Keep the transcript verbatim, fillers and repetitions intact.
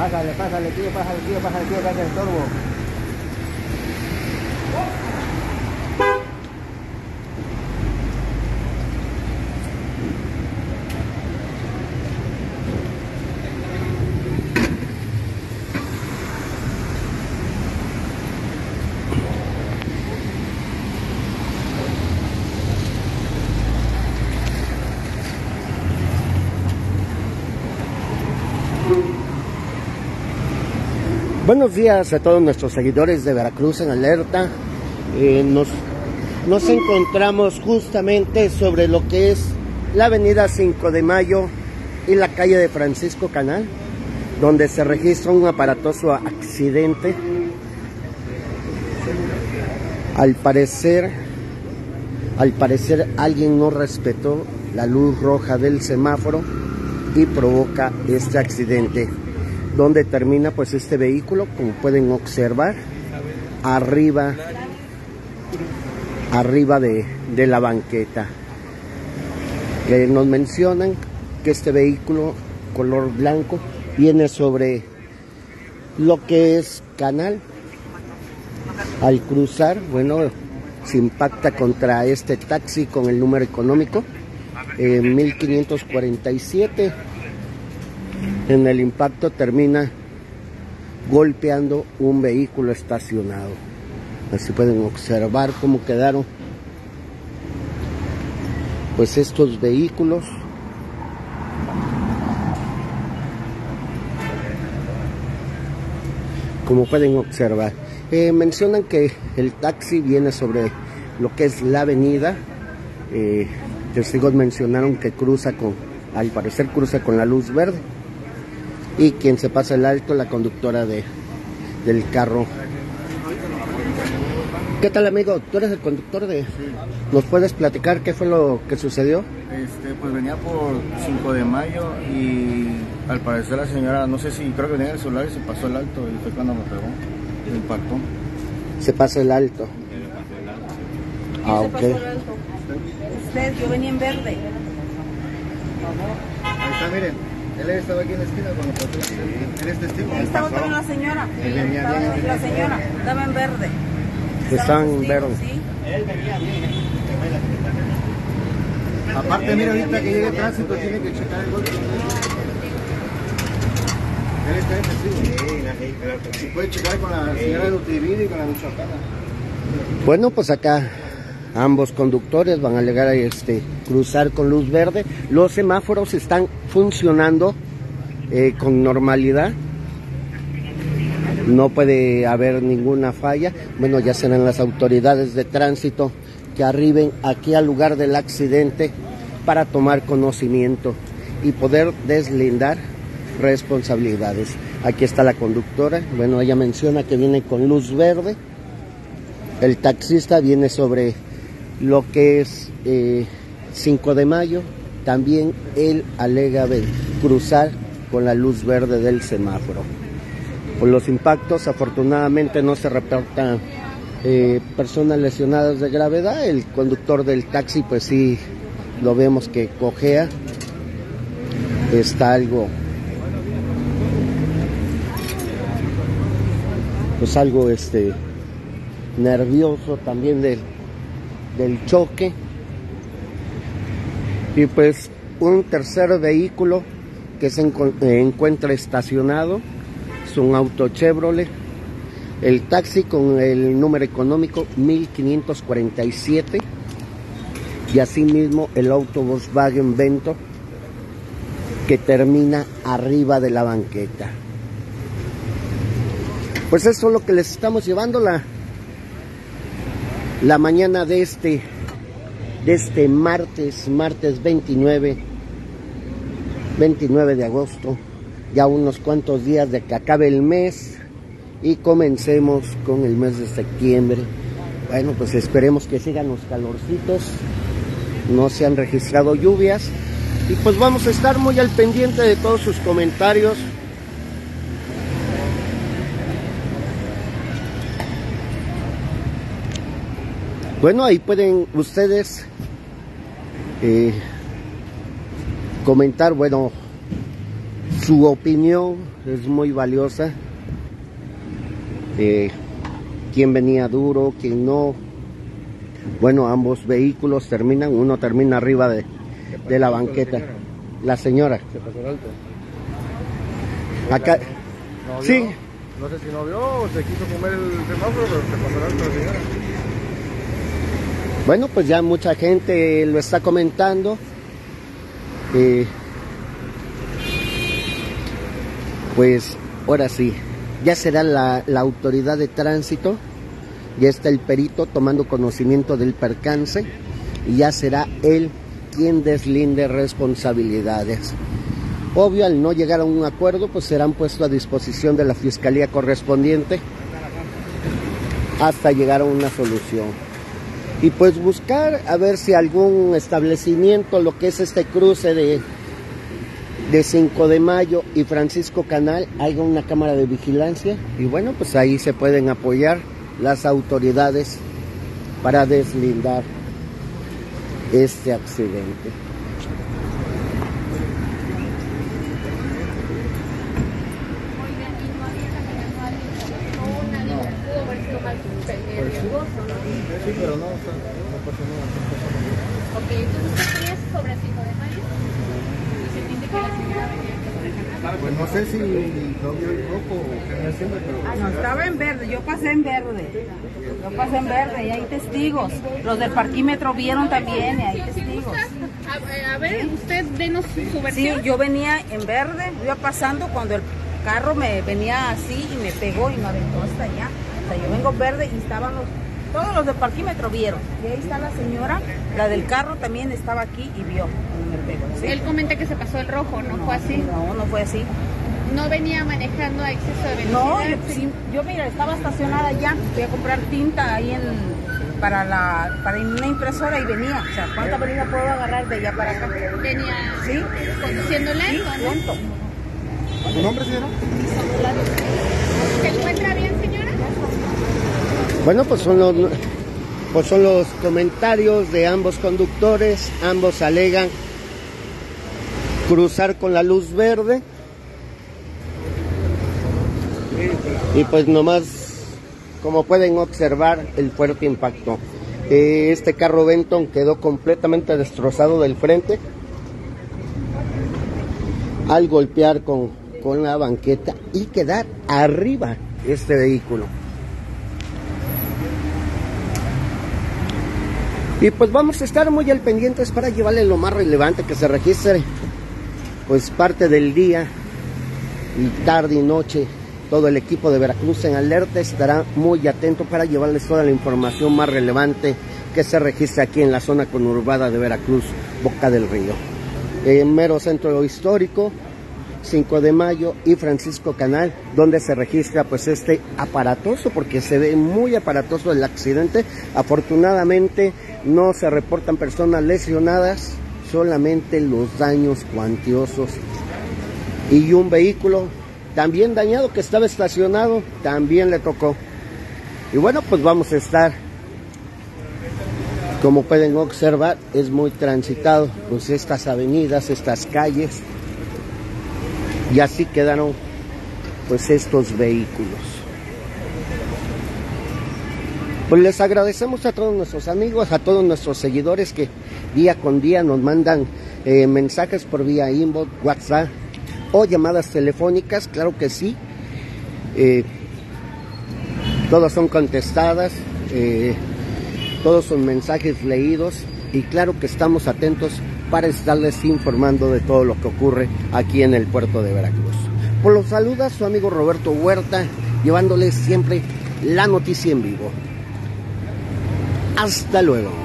Pásale, pásale, tío, pásale, tío, pásale, tío, que hace el estorbo. Buenos días a todos nuestros seguidores de Veracruz en Alerta. Eh, nos, nos encontramos justamente sobre lo que es la avenida cinco de mayo y la calle de Francisco Canal, donde se registra un aparatoso accidente. Al parecer, al parecer alguien no respetó la luz roja del semáforo y provoca este accidente, donde termina pues este vehículo, como pueden observar, arriba arriba de, de la banqueta. Que nos mencionan que este vehículo color blanco viene sobre lo que es Canal. Al cruzar, bueno, se impacta contra este taxi con el número económico eh, mil quinientos cuarenta y siete. En el impacto termina golpeando un vehículo estacionado. Así pueden observar cómo quedaron pues estos vehículos. Como pueden observar, eh, mencionan que el taxi viene sobre lo que es la avenida. Eh, testigos mencionaron que cruza con, al parecer cruza con la luz verde. Y quien se pasa el alto, la conductora de, del carro. ¿Qué tal, amigo? ¿Tú eres el conductor de...? Sí. ¿Nos puedes platicar qué fue lo que sucedió? Este, pues venía por cinco de mayo y al parecer la señora, no sé si, creo que venía en el celular y se pasó el alto y fue cuando me pegó, me impactó. Se pasó el alto. Ah, ok. Usted, yo venía en verde. Ahí está, miren. Él estaba aquí en la esquina cuando pasó el accidente. Él es testigo. Ahí estaba también la señora. Él venía estaba, bien. La señora estaba en verde. Estaba en verde. Sí. Él venía bien. Aparte, mira, ahorita que llegue el tránsito tiene que checar el golpe. Él está en testigo. Si puede checar con la señora de Utrivide y con la Michoacana. Bueno, pues acá ambos conductores van a alegar a este, cruzar con luz verde. Los semáforos están funcionando eh, con normalidad. No puede haber ninguna falla. Bueno, ya serán las autoridades de tránsito que arriben aquí al lugar del accidente para tomar conocimiento y poder deslindar responsabilidades. Aquí está la conductora. Bueno, ella menciona que viene con luz verde. El taxista viene sobre lo que es eh, cinco de mayo, también él alega de cruzar con la luz verde del semáforo. Por los impactos, afortunadamente no se reportan eh, personas lesionadas de gravedad. El conductor del taxi, pues sí, lo vemos que cojea, está algo, pues algo este, nervioso también del del choque. Y pues un tercer vehículo que se encu encuentra estacionado es un auto Chevrolet, el taxi con el número económico mil quinientos cuarenta y siete, y asimismo el auto Volkswagen Vento que termina arriba de la banqueta. Pues eso es lo que les estamos llevando la La mañana de este, de este martes, martes veintinueve de agosto, ya unos cuantos días de que acabe el mes y comencemos con el mes de septiembre. Bueno, pues esperemos que sigan los calorcitos, no se han registrado lluvias y pues vamos a estar muy al pendiente de todos sus comentarios. Bueno, ahí pueden ustedes eh, comentar, bueno, Su opinión es muy valiosa. Eh, quién venía duro, quién no. Bueno, ambos vehículos terminan, uno termina arriba de, de la banqueta. La señora. Se pasó el alto. Acá. ¿No vio? Sí. No sé si no vio o se quiso comer el semáforo, pero se pasó el alto la señora. Bueno, pues ya mucha gente lo está comentando. Eh, pues ahora sí, ya será la, la autoridad de tránsito, ya está el perito tomando conocimiento del percance y ya será él quien deslinde responsabilidades. Obvio, al no llegar a un acuerdo, pues serán puestos a disposición de la fiscalía correspondiente hasta llegar a una solución. Y pues buscar a ver si algún establecimiento, lo que es este cruce de, de cinco de mayo y Francisco Canal, haya una cámara de vigilancia. Y bueno, pues ahí se pueden apoyar las autoridades para deslindar este accidente. Sí, pero no, o sea, no pasó nada. Ok, entonces usted quería sobre cinco de mayo y se entiende que la señora venía por el canal. Pues no sé si no vio el rojo o qué me haciendo, pero... Ah, no, estaba en verde, yo pasé en verde. Yo pasé en verde y hay testigos. Los del parquímetro vieron también y hay testigos. A, a ver, usted denos su Sí, versión. yo venía en verde, iba pasando cuando el carro me venía así y me pegó y me aventó hasta allá. O sea, yo vengo verde y estaban los... Todos los del parquímetro vieron. Y ahí está la señora, la del carro también estaba aquí y vio cuando me pegó. ¿Sí? Él comenta que se pasó el rojo, ¿no, No, fue así? No, no fue así. No venía manejando a exceso de velocidad. No, yo, sí, yo mira, estaba estacionada allá, fui a comprar tinta ahí en para la para una impresora y venía. O sea, ¿cuánta avenida puedo agarrar de allá para acá? Venía Sí, conduciendo lento, sí, ¿no? lento. ¿Tu nombre, señora? ¿Se encuentra bien, señora? Bueno, pues son los, pues son los comentarios de ambos conductores. Ambos alegan cruzar con la luz verde. Y pues nomás, como pueden observar, el fuerte impacto. Eh, este carro Benton quedó completamente destrozado del frente al golpear con, con la banqueta y quedar arriba este vehículo. Y pues vamos a estar muy al pendientes para llevarle lo más relevante que se registre, pues parte del día y tarde y noche. Todo el equipo de Veracruz en Alerta estará muy atento para llevarles toda la información más relevante que se registra aquí en la zona conurbada de Veracruz, Boca del Río. En mero centro histórico, cinco de mayo y Francisco Canal, donde se registra pues este aparatoso, porque se ve muy aparatoso el accidente. Afortunadamente no se reportan personas lesionadas, solamente los daños cuantiosos. Y un vehículo también dañado que estaba estacionado, también le tocó. Y bueno, pues vamos a estar, como pueden observar, es muy transitado, pues estas avenidas, estas calles, y así quedaron pues estos vehículos. Pues les agradecemos a todos nuestros amigos, a todos nuestros seguidores que día con día nos mandan eh, mensajes por vía inbox, WhatsApp o llamadas telefónicas. Claro que sí, eh, todas son contestadas, eh, todos son mensajes leídos, y claro que estamos atentos para estarles informando de todo lo que ocurre aquí en el puerto de Veracruz. Por los saluda su amigo Roberto Huerta, llevándoles siempre la noticia en vivo. Hasta luego.